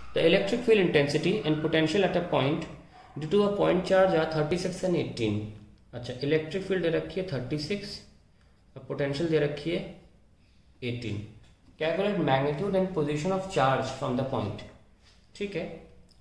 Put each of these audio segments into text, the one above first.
The electric field intensity and potential at a point due to a point charge are 36 and 18। अच्छा, electric field दे रखी है 36 और potential दे रखी है 18। Calculate magnitude and position of charge from the point. ठीक है,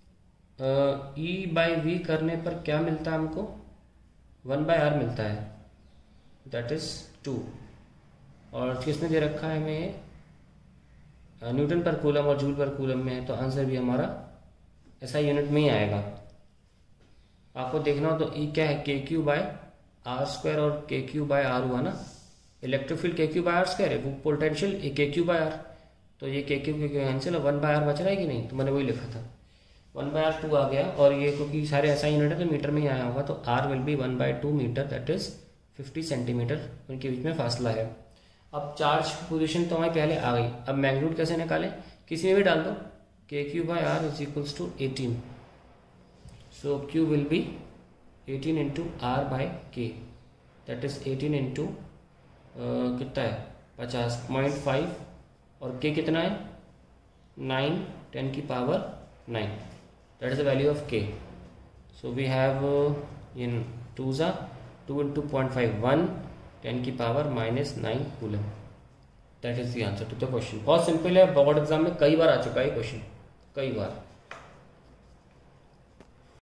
ई by we करने पर क्या मिलता है हमको, 1/r मिलता है, दैट इज 2। और किसने दे रखा है हमें, न्यूटन पर कूलम और जूल पर कूलम में है, तो आंसर भी हमारा ऐसा यूनिट में ही आएगा। आपको देखना हो तो ई क्या है, KQ/r² और KQ/r हुआ ना, इलेक्ट्रिक फील्ड KQ/r² है, वो पोटेंशियल KQ/r, तो ये KQ कैंसिल, 1/r बच रहा है कि नहीं, तो मैंने वही लिखा था, 1/r 2 आ गया। और ये क्योंकि सारे ऐसा यूनिट है तो मीटर में ही आया होगा, तो r will be 1/2 metre, that is 50 centimetre, उनके बीच में फासला है। अब चार्ज पोजीशन तो हमारी पहले आ गई, अब मैग्नीट्यूड कैसे निकालें, किसी में भी डाल दो, KQ/r is equals to 18, so Q will be 18 into r/k, that is 18 into कितना है 50.5, और k कितना है 9, 10 की power 9, that is the value of k। So we have in 2 into 0.5 1, 10 की power -9 coulomb, that is the answer to the question. बहुत simple है, board exam में कई बार आ चुका है क्वेश्चन, कई बार।